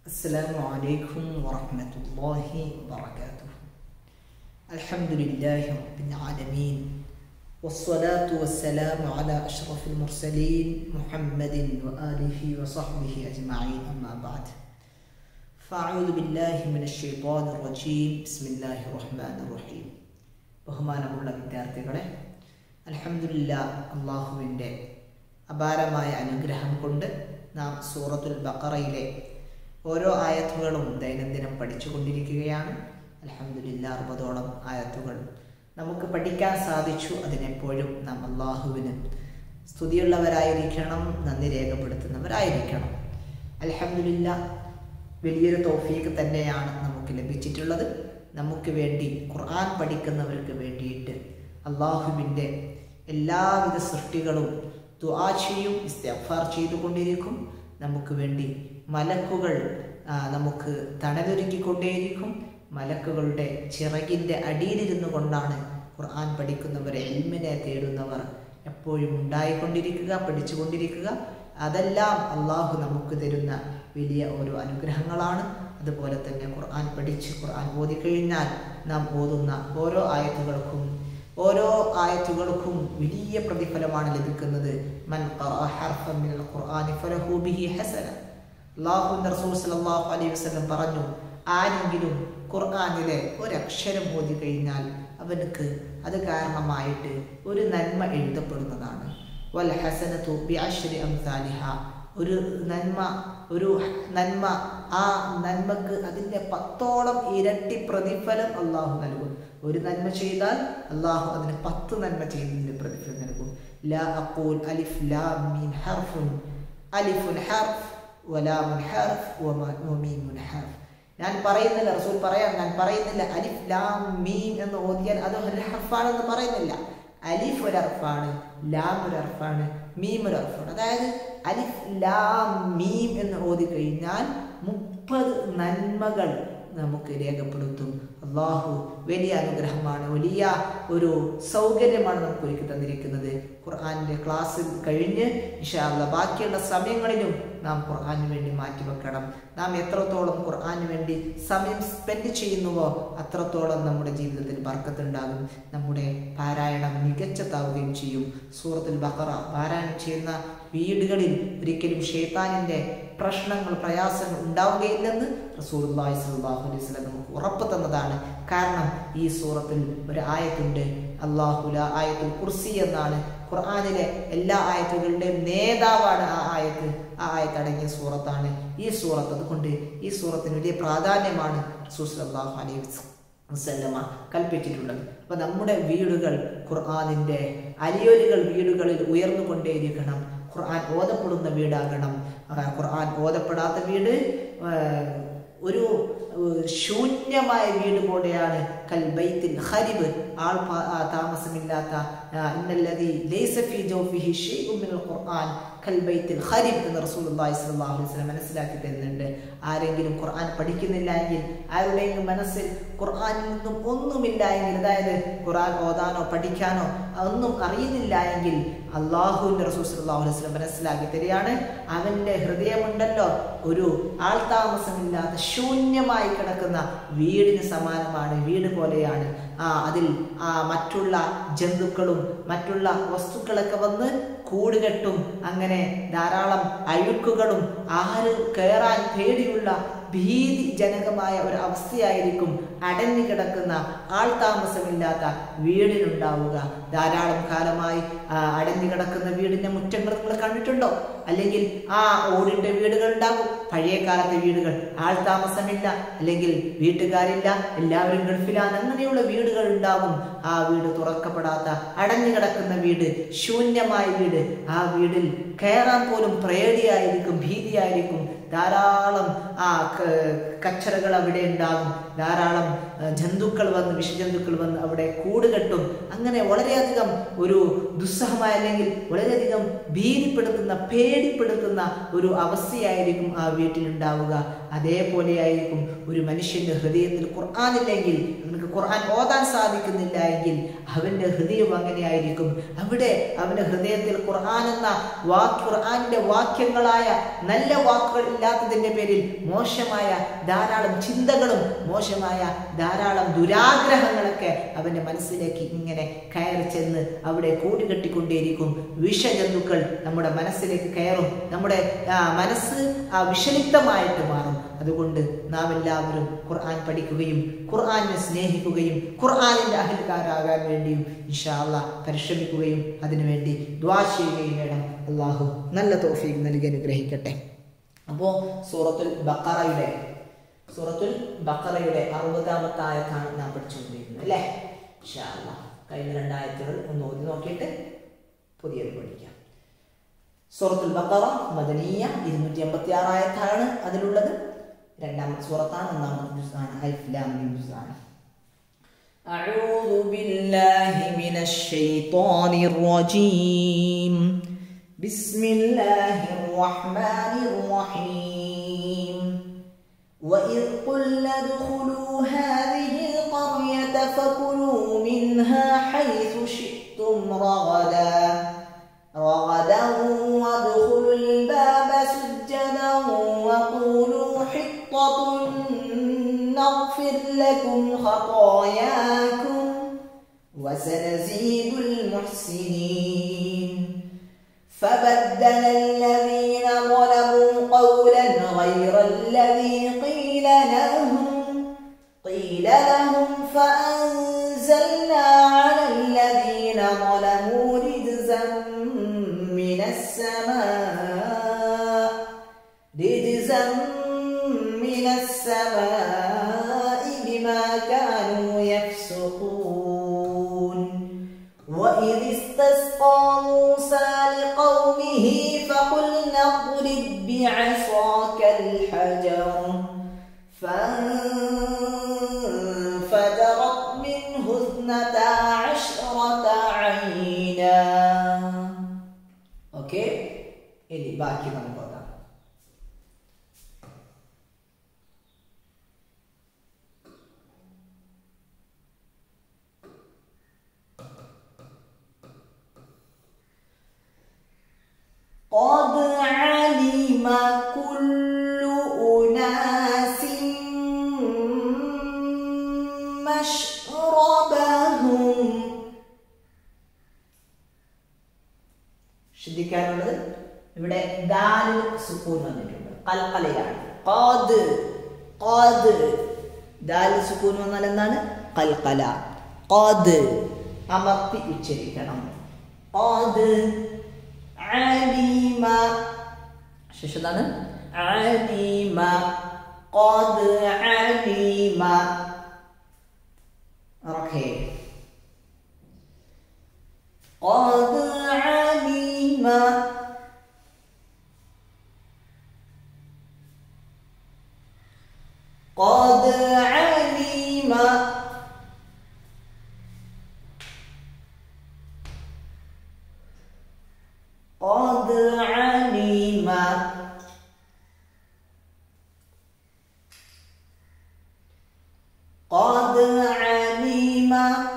السلام عليكم ورحمة الله وبركاته. الحمد لله رب العالمين والصلاة والسلام على أشرف المرسلين محمد وآله وصحبه أجمعين أما بعد فأعوذ بالله من الشيطان الرجيم بسم الله الرحمن الرحيم. ബഹുമാനമുള്ള വിദ്യാർത്ഥികളെ, അൽഹംദുലില്ലാഹ് അല്ലാഹുവിൻ്റെ അപാരമായ അനുഗ്രഹം കൊണ്ട് നാം സൂറത്തുൽ ബഖറയിലെ ഓരോ ആയത്തുകളും ദൈനംദിനം പഠിച്ചുകൊണ്ടിരിക്കുകയാണ്. അൽഹംദുലില്ലാഹ് 60ഓളം ആയത്തുകൾ നമുക്ക് പഠിക്കാൻ സാധിച്ചു. അതിനെപ്പോഴും നാം അല്ലാഹുവിന് സ്തുതിയുള്ളവരായിരിക്കണം, നന്ദി രേഖപ്പെടുത്തുന്നവരായിരിക്കണം. അൽഹംദുലില്ലാഹ് വലിയൊരു തൗഫീഖ് തന്നെയാണ് നമുക്ക് ലഭിച്ചിട്ടുള്ളത്. നമുക്ക് വേണ്ടി ഖുർആൻ പഠിക്കുന്നവർക്ക് വേണ്ടിയിട്ട് അല്ലാഹുവിൻ്റെ എല്ലാവിധ സൃഷ്ടികളും ദുആ ചെയ്യും, ഇസ്തിഗ്ഫാർ ചെയ്തുകൊണ്ടിരിക്കും. നമുക്ക് വേണ്ടി മലക്കുകൾ നമുക്ക് തണലൊരുക്കിക്കൊണ്ടേയിരിക്കും. മലക്കുകളുടെ ചിറകിൻ്റെ അടിയിലിരുന്നു കൊണ്ടാണ് ഖുർആൻ പഠിക്കുന്നവരെ, ഇൽമിനെ തേടുന്നവർ എപ്പോഴും ഉണ്ടായിക്കൊണ്ടിരിക്കുക, പഠിച്ചുകൊണ്ടിരിക്കുക. അതെല്ലാം അള്ളാഹു നമുക്ക് തരുന്ന വലിയ ഓരോ അനുഗ്രഹങ്ങളാണ്. അതുപോലെ തന്നെ ഖുർആൻ പഠിച്ച് ഖുർആൻ ഓതിക്കഴിഞ്ഞാൽ നാം ഓതുന്ന ഓരോ ആയത്തുകൾക്കും വലിയ പ്രതിഫലമാണ് ലഭിക്കുന്നത്. മൻ ഖറഅ ഹർഫൻ മിനൽ ഖുർആനി ഫലഹു ബിഹി ഹസന. അല്ലാഹുവിൻ്റെ റസൂൽ സല്ലല്ലാഹു അലൈഹി വസല്ലം പറഞ്ഞു, ആരെങ്കിലും ഖുർആനിലെ ഒരക്ഷരം ഓതി കഴിഞ്ഞാൽ അവനക്ക് അത് കാരണമായിട്ട് ഒരു നന്മ എഴുതപ്പെടുന്നതാണ്. വൽ ഹസനതു ബിഅശ്രി അംസാലിഹ. ഒരു നന്മ ആ നന്മക്ക് അതിൻ്റെ 10ഓളം ഇരട്ടി പ്രതിഫലം അള്ളാഹു നൽകും. ഒരു നന്മ ചെയ്താൽ അള്ളാഹു അതിന് 10 നന്മ ചെയ്തതിൻ്റെ പ്രതിഫലം നൽകും. ലാ അഖൂൽ അലിഫ് ലാം മീം ഹർഫുൻ, അലിഫുൻ ഹർഫ് വലാമുൻ ഹർഫ് വമീമുൻ ഹർഫ്. ഞാൻ പറയുന്നില്ല, റസൂൽ പറയാം, ഞാൻ പറയുന്നില്ല അലിഫ് ലാം മീം എന്ന് ഓതിയാൽ അത് ഒരു ഹർഫാണെന്ന് പറയുന്നില്ല. അലിഫ് ഒരു ഹർഫാണ്, ലാം ഒരു ഹർഫാണ്, മീം ഒരു ഹർഫാണ്. അതായത് അലിഫ് ലാം മീം എന്ന് ഓതി കഴിഞ്ഞാൽ 30 നന്മകൾ നമുക്ക് രേഖപ്പെടുത്തും. അള്ളാഹു വലിയ അനുഗ്രഹമാണ്, വലിയ ഒരു സൗകര്യമാണ് നമുക്ക് ഒരുക്കി തന്നിരിക്കുന്നത്. ഖുർആനിൻ്റെ ക്ലാസ് കഴിഞ്ഞ് ഇൻഷാ അല്ലാഹ് ബാക്കിയുള്ള സമയങ്ങളിലും നാം ഖുർആന് വേണ്ടി മാറ്റിവെക്കണം. നാം എത്രത്തോളം ഖുർആന് വേണ്ടി സമയം സ്പെൻഡ് ചെയ്യുന്നുവോ അത്രത്തോളം നമ്മുടെ ജീവിതത്തിൽ ബർക്കത്തുണ്ടാകും. നമ്മുടെ പാരായണം മികച്ചതാവുകയും ചെയ്യും. സൂറത്തുൽ ബഖറ പാരായണം ചെയ്യുന്ന വീടുകളിൽ ഒരിക്കലും ശൈത്താനിൻ്റെ പ്രശ്നങ്ങൾ, പ്രയാസങ്ങൾ ഉണ്ടാവുകയില്ലെന്ന് റസൂലുള്ളാഹി സ്വല്ലല്ലാഹു അലൈഹി വസല്ലം നമുക്ക് ഉറപ്പ് തന്നതാണ്. കാരണം ഈ സൂറത്തിൽ ഒരു ആയത്തുണ്ട്, അല്ലാഹു ലാ ആയത്തുൽ കുർസി എന്നാണ്. ഖുർആനിലെ എല്ലാ ആയത്തുകളുടെയും നേതാവാണ് ആ ആയത്ത് അടങ്ങിയ സൂറത്താണ് ഈ സൂറത്ത്. അതുകൊണ്ട് ഈ സൂറത്തിന് വലിയ പ്രാധാന്യമാണ് റസൂൽ സ്വല്ലല്ലാഹു അലൈഹി വസല്ലം കൽപ്പിച്ചിട്ടുള്ളത്. അപ്പൊ നമ്മുടെ വീടുകൾ ഖുർആനിൻ്റെ അലിയൊലികൾ വീടുകളിൽ ഉയർന്നുകൊണ്ടേയിരിക്കണം. ഖുർആൻ ഓതപ്പെടുന്ന വീടാകണം. ഖുർആൻ ഓതപ്പെടാത്ത വീട് ഒരു ശൂന്യമായ വീട് പോലെയാണ്. കൽ ബൈത്തിൽ ഖരിബ്, ആൾ താമസമില്ലാത്ത, ഇന്നല്ലദീ ലൈസ ഫീ ജൗഫിഹി ശൈഉൻ മിനൽ ഖുർആൻ കൽ ബൈത്തിൽ ഖരിബ് എന്ന് റസൂലുള്ളാഹി സ്വല്ലല്ലാഹു അലൈഹി വസല്ലം മനസ്സിലാക്കി തരുന്നുണ്ട്. ആരെങ്കിലും ഖുർആൻ പഠിക്കുന്നില്ല എങ്കിൽ, ആരുടെയെങ്കിലും മനസ്സിൽ ഖുർആനിൽ നിന്നും ഒന്നുമില്ല എങ്കിൽ, അതായത് ഖുർആൻ ഓതാനോ പഠിക്കാനോ ഒന്നും അറിയുന്നില്ല എങ്കിൽ അല്ലാഹുവിൻ്റെ റസൂൽ സ്വല്ലല്ലാഹു അലൈഹി വസല്ലം മനസ്സിലാക്കി തരികയാണ്, അവൻ്റെ ഹൃദയമുണ്ടല്ലോ ഒരു ആൾതാമസമില്ലാത്ത ശൂന്യമായി കിടക്കുന്ന വീടിന് സമാനമാണ്, വീട് പോലെയാണ്. അതിൽ മറ്റുള്ള ജന്തുക്കളും മറ്റുള്ള വസ്തുക്കളൊക്കെ വന്ന് കൂടുകെട്ടും. അങ്ങനെ ധാരാളം അഴുക്കുകളും ആര് കയറാൻ പേടിയുള്ള ഭീതിജനകമായ ഒരു അവസ്ഥയായിരിക്കും അടഞ്ഞു കിടക്കുന്ന ആൾതാമസമില്ലാത്ത വീടിനുണ്ടാവുക. ധാരാളം കാലമായി അടഞ്ഞു കിടക്കുന്ന വീടിന്റെ മുറ്റങ്ങൾ നിങ്ങൾ കണ്ടിട്ടുണ്ടോ? അല്ലെങ്കിൽ ഓടിന്റെ വീടുകൾ ഉണ്ടാകും, പഴയ കാലത്തെ വീടുകൾ, ആൾതാമസമില്ല, അല്ലെങ്കിൽ വീട്ടുകാരില്ല, എല്ലാവരും ഗൾഫിലാണ്, അങ്ങനെയുള്ള വീടുകൾ ഉണ്ടാകും. ആ വീട് തുറക്കപ്പെടാത്ത അടഞ്ഞു കിടക്കുന്ന വീട്, ശൂന്യമായ വീട്. ആ വീടിൽ കയറാൻ പോലും പേടിയായിരിക്കും, ഭീതിയായിരിക്കും. ധാരാളം കച്ചറകൾ അവിടെ ഉണ്ടാകും. ധാരാളം ജന്തുക്കൾ വന്ന്, വിഷജന്തുക്കൾ വന്ന് അവിടെ കൂടുകെട്ടും. അങ്ങനെ വളരെയധികം ഒരു ദുസ്സഹമായ, അല്ലെങ്കിൽ വളരെയധികം ഭീതിപ്പെടുത്തുന്ന, പേടിപ്പെടുത്തുന്ന ഒരു അവസ്ഥയായിരിക്കും ആ വീട്ടിലുണ്ടാവുക. അതേപോലെയായിരിക്കും ഒരു മനുഷ്യന്റെ ഹൃദയത്തിൽ ഖുർആനില്ലെങ്കിൽ, നമുക്ക് ഖുർആൻ ഓതാൻ സാധിക്കുന്നില്ല എങ്കിൽ അവൻ്റെ ഹൃദയം അങ്ങനെയായിരിക്കും. അവിടെ അവൻ്റെ ഹൃദയത്തിൽ ഖുർആൻ എന്ന ഖുർആനിൻ്റെ വാക്യങ്ങളായ നല്ല വാക്കുകൾ ഇല്ലാത്തതിൻ്റെ പേരിൽ മോശമായ ധാരാളം ചിന്തകളും മോശമായ ധാരാളം ദുരാഗ്രഹങ്ങളൊക്കെ അവൻ്റെ മനസ്സിലേക്ക് ഇങ്ങനെ കയറി ചെന്ന് അവിടെ കൂടികെട്ടിക്കൊണ്ടേയിരിക്കും. വിഷജന്തുക്കൾ നമ്മുടെ മനസ്സിലേക്ക് കയറും. നമ്മുടെ മനസ്സ് വിഷലിപ്തമായിട്ട് മാറും. അതുകൊണ്ട് നാം എല്ലാവരും ഖുർആൻ പഠിക്കുകയും ഖുർആനെ സ്നേഹിക്കുകയും ഖുർആനിൻ്റെ അഹ്ലുകാരാകാൻ വേണ്ടിയും ഇൻഷാ അല്ലാഹ് പരിശ്രമിക്കുകയും അതിനുവേണ്ടി ദുആ ചെയ്യുകയും വേണം. അള്ളാഹു നല്ല തൗഫീഖ് നൽകി അനുഗ്രഹിക്കട്ടെ. അപ്പോൾ സൂറത്തുൽ ബഖറയുടെ 60-ാമത്തെ ആയത്താണ് നാം പഠിച്ചുകൊണ്ടിരിക്കുന്നത് അല്ലേ? ഇൻഷാ അല്ലാഹ് കഴിഞ്ഞ 2 ആയത്തുകൾ ഒന്ന് ഓതി നോക്കിയിട്ട് പുതിയത് പഠിക്കാം. സൂറത്തുൽ ബഖറ മദനിയ 286 ആയത്താണ് അതിലുള്ളത്. രണ്ടാമത്തെ സൂറത്താണ്, ഒന്നാമത്തെ ജുസാണ്, അൽഫ് ലാം മീം ജുസാണ്. അഊദു ബില്ലാഹി മിനശ് ശൈത്വാനിർ റജീം. ബിസ്മില്ലാഹിർ റഹ്മാനിർ റഹീം. وإذ قلنا ادخلوا هذه القرية فكلوا منها حيث شئتم رغدا وادخلوا الباب سجدا وقولوا حطة نغفر لكم خطاياكم وسنزيد المحسنين. فبدل الذين ظلموا قولا غير الذي قيل لهم فأنزلنا على الذين ظلموا رجزا من السماء بما كانوا يفسقون. وإذ استسقى موسى لقومه فقلنا اضرب بعصاك الحجر فانفجرت منه 12 عينا. ഓക്കെ, ഇനി ബാക്കി നമുക്ക് നോക്കാം. قد علم كل أناس مشربهم. ശ്രദ്ധിക്കാനുള്ളത് ഇവിടെ ദാലിൽ സുക്കൂൻ വന്നിട്ടുണ്ട്, ഖൽഖലയാണ്. ഖാദ് ഖാദ് ദാലിൽ സുക്കൂൻ വന്നാൽ എന്താണ്? ഖൽഖല. ഖാദ് അമർത്തി ഉച്ചരിക്കണം. ഖാദ് അലിമ ശേഷതാണ് അലിമ. ഖദ് അലിമ. ഓക്കേ, ഖദ് അലിമ. ഖദ് അലിമ. قد علم. قد علم.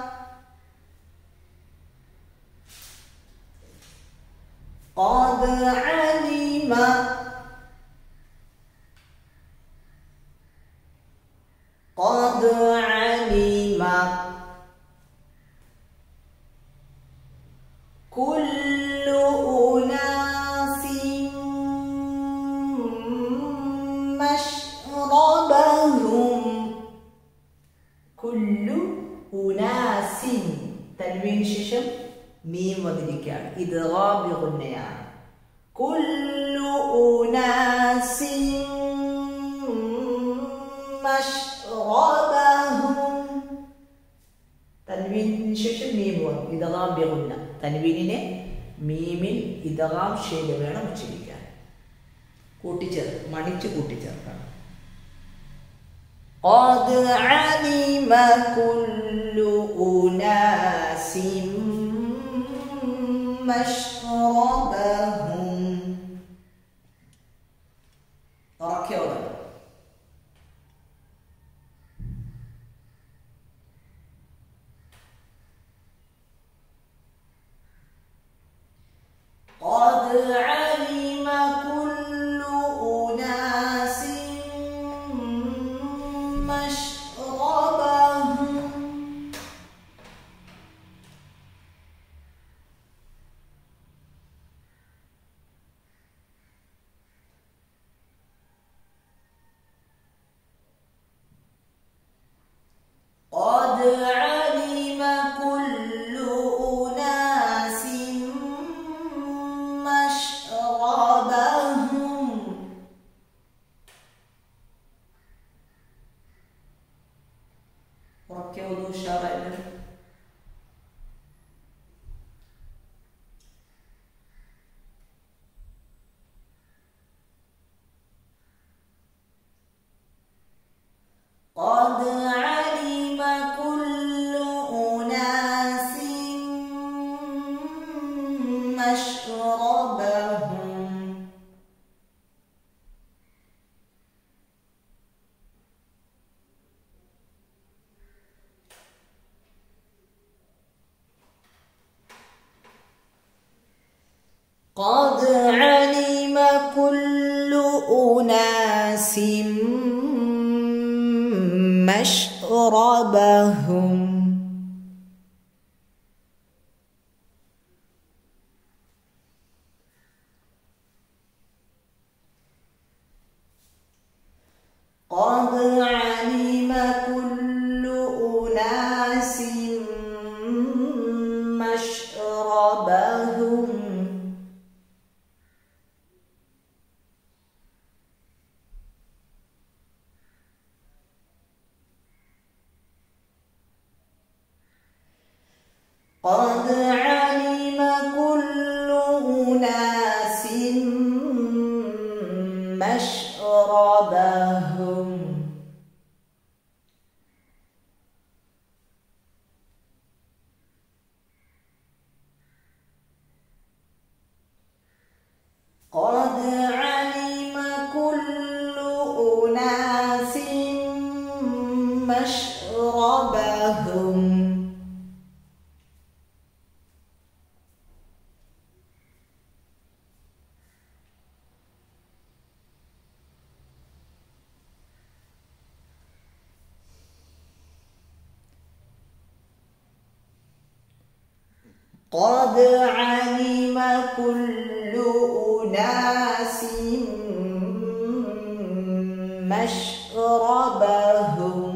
قد علم. قد علم. كل أناس مشربهم. كل أناس തൻവീൻ ശേഷം മീം വന്നിരിക്കുകയാണ്. ഇദ്ഗാം ബിഗുന്നയാണ്. കുല്ലു ഉനാസിൻ മശ്റബഹും. തൻവീനിന് ശേഷം മീം വന്നു. ഇദ്ഗാം ബിഗുന്ന. തൻവീനിനെ മീമിൽ ഇദ്ഗാം ചെയ്ത് വേണം ഉച്ചരിക്കാൻ. മണിച്ച് കൂട്ടിച്ചേർക്കണം. قد علم كل أناس مشربهم. قد علم كل أناس مشربهم قد علم كل أناس مشربهم قد علم كل أناس مشربهم قد علم كل أناس مشربهم قد علم كل أناس مشربهم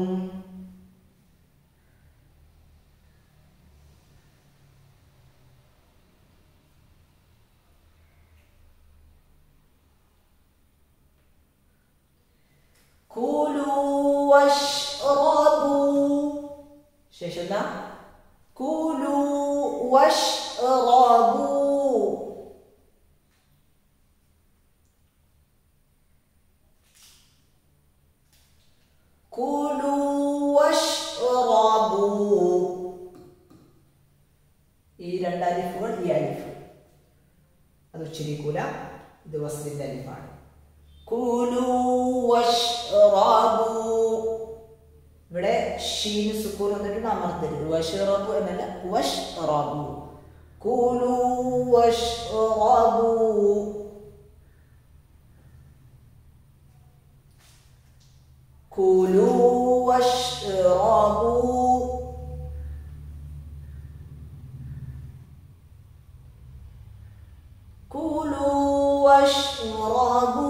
كلوا واشربوا شاشنا كلوا واشربوا كلوا واشربوا ഈ രണ്ട് അലിഫുകൾ ഈ അലിഫ് അത് ഉച്ചരിക്കൂല ഇത് വസ്ലിന്റെ അലിഫാണ് കുലു വഷ്റബു ഇവിടെ ഷീൻ സുക്കൂൻ വന്നിട്ട് അമർത്തരുത് വഷ്റബു എന്നല്ല വഷ്റബു കുലു വഷ്റബു കുലു വഷ്റബു കുലു വഷ്റബു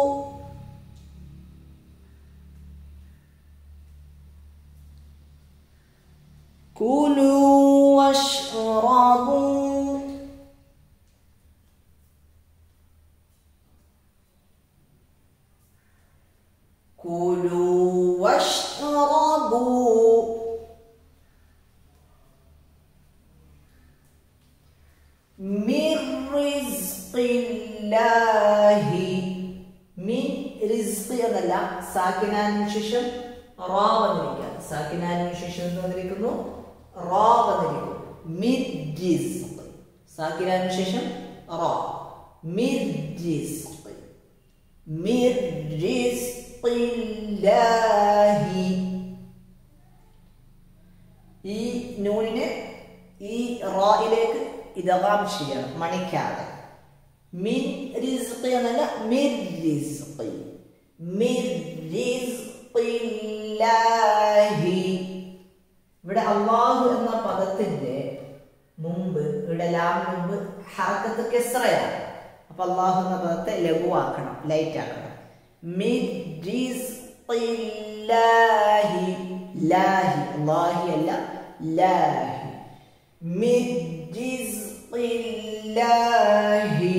كلوا واشربوا كلوا واشربوا من رزق الله من رزق എന്നല്ല സാക്കിനാനു ശേഷം റാ വന്നിരിക്കുക സാക്കിനാനു ശേഷം എന്ന് വന്നിരിക്കുന്നു റാ വന്നിരിക്കുന്നു മിർ റിസ്ഖ് സാക്കിനാനു ശേഷം റാ മിർ റിസ്ഖ് മിർ റിസ്ഖില്ലാഹി ഈ നൂനിനെ ഈ റായിലേക്ക് ഇദ്ഗാം ചെയ്യണം മണിക്കാതെ മിൻ റിസ്ഖ് എന്നല്ല മിർ റിസ്ഖ് മിർ റിസ്ഖില്ലാഹി ഇവിടെ അല്ലാഹു എന്ന പദത്തിന്റെ മുമ്പ് ഇവിടെ ലാം മുമ്പ് ഹറക്കത്ത് കസ്റയാണ് അപ്പോൾ അല്ലാഹു എന്ന പദത്തെ ലഘുവാക്കണം ലൈറ്റ് ആക്കണം മിർ റിസ്ഖില്ലാഹി ലാഹി അല്ലാഹി അല്ല ലാഹി മിർ റിസ്ഖില്ലാഹി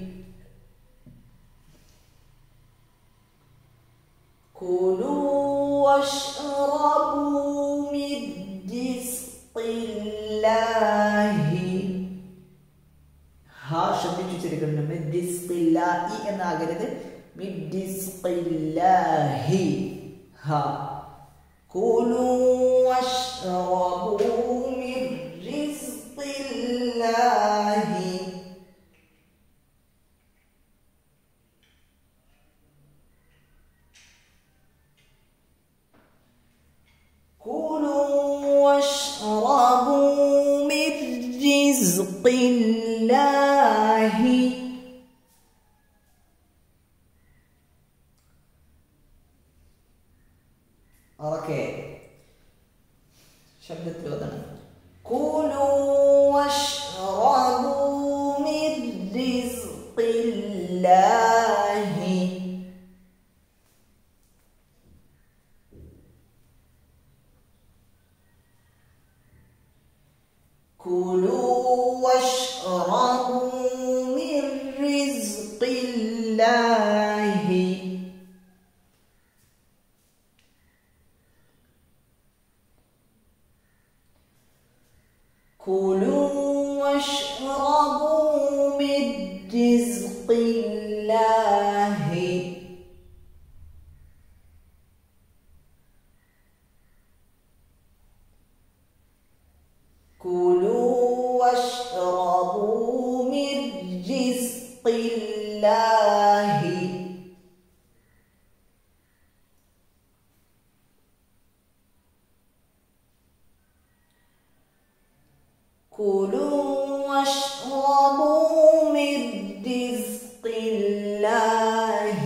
كلوا واشربوا من رزق الله ها ശബ്ദിച്ചു ചെറുക്കുന്നു من رزق الله എന്നാകരുത് من رزق الله ها كلوا واشربوا من رزق الله رزق الله ശബ്ദത്തിൽ ഓതണം. കുലൂ വശ്റബൂ മിൻ റിസ്ഖില്ലാഹി. കുലൂ വശ്റബൂ മിൻ റിസ്ഖില്ലാഹി. كلوا واشربوا من رزق الله. كلوا واشربوا من رزق الله. كلوا واشربوا من رزق الله.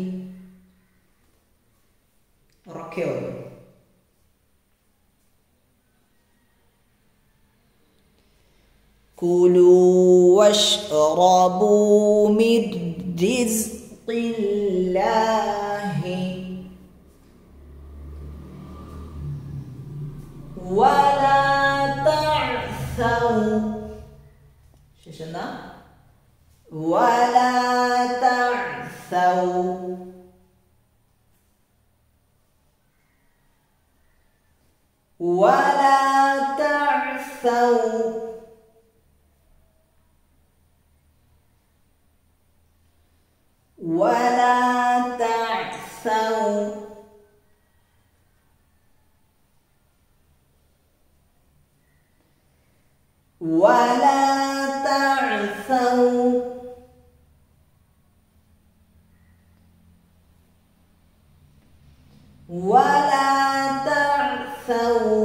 ركعوا. كلوا واشربوا من رزق الله ولا تعثوا. ششنا ولا تعثوا. ولا تعثوا. ولا تعثوا. ولا تعثوا. ولا تعثوا.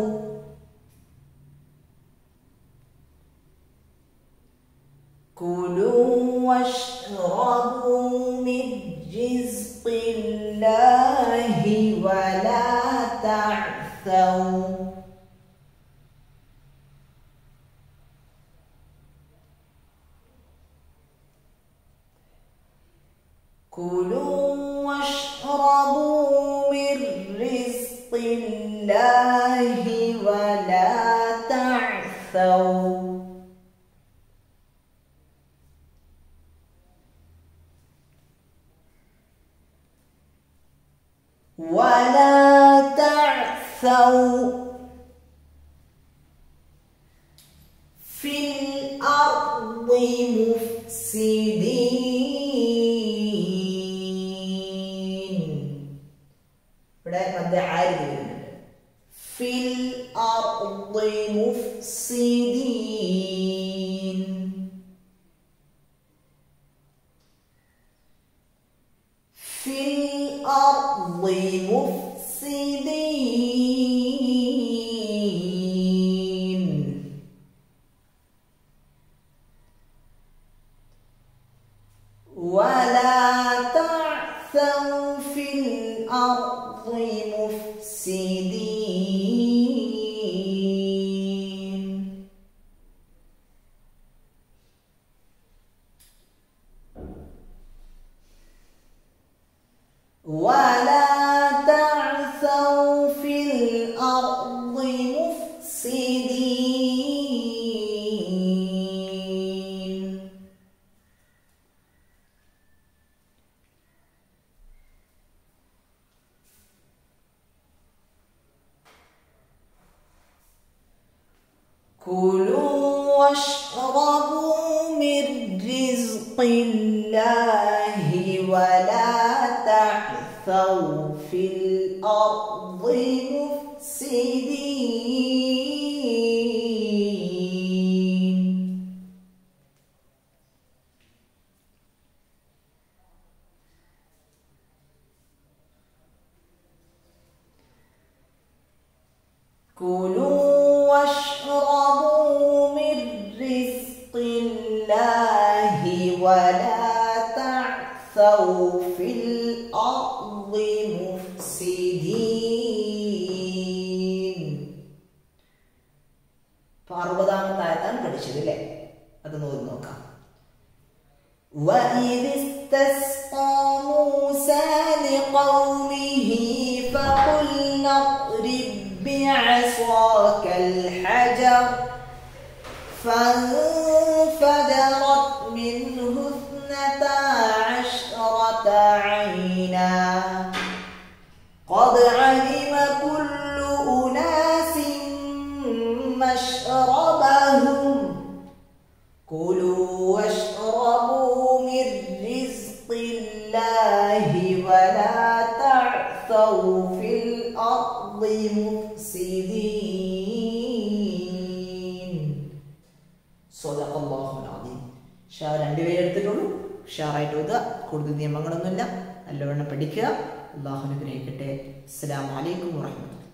كلوا واشربوا من رزق الله ولا تعثوا. كلوا واشربوا من رزق الله ولا تعثوا. ولا تعثوا في الأرض مفسدين. في الأرض مفسدين. في الأرض مفسدين. ولا تعثوا في الأرض مفسدين. ولا تعثوا في الأرض مفسدين. كلوا واشربوا من رزق الله ولا تعثوا في الأرض مفسدين. كلوا واشربوا من رزق الله ولا تعثوا في الأرض مفسدين. 60-ാമത്തെ ആയത്താണ് പഠിച്ചത് അല്ലേ? അത് നോക്കാം. وَإِذِ اسْتَسْقَى مُوسَى لِقَوْمِهِ فَقُلْنَا اضْرِب بِّعَصَاكَ الْحَجَرَ فَانفَجَرَتْ مِنْهُ 12 عَيْنًا قَدْ عَلِمَ كُلُّ أُنَاسٍ مَّشْرَبَهُمْ كُلُوا وَاشْرَبُوا مِن رِّزْقِ اللَّهِ وَلَا تَعْثَوْا فِي الْأَرْضِ مُفْسِدِينَ. صدق الله العظيم. രണ്ടുപേരെ എടുത്തിട്ടുള്ളൂ. ഉഷാറായിട്ട് ഓതുക. കൂടുതൽ നിയമങ്ങളൊന്നുമില്ല. നല്ലവണ്ണം പഠിക്കുക. അല്ലാഹു അനുഗ്രഹിക്കട്ടെ. അസ്സലാമു അലൈക്കും വറഹ്മത്തുള്ളാഹി.